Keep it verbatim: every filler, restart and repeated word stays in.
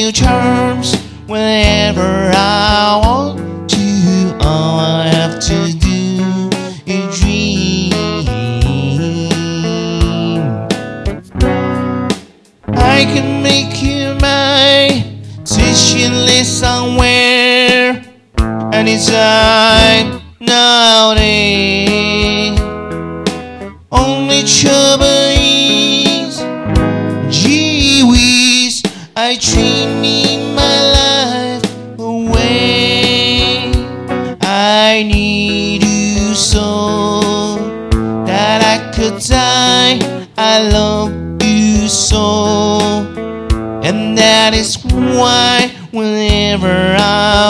your charms whenever I want to. All I have to do is dream. I can make you mine, especially somewhere, anytime, nowadays. Only trouble is, gee whiz, I dream my life away. I need you so that I could die. I love you so, and that is why whenever I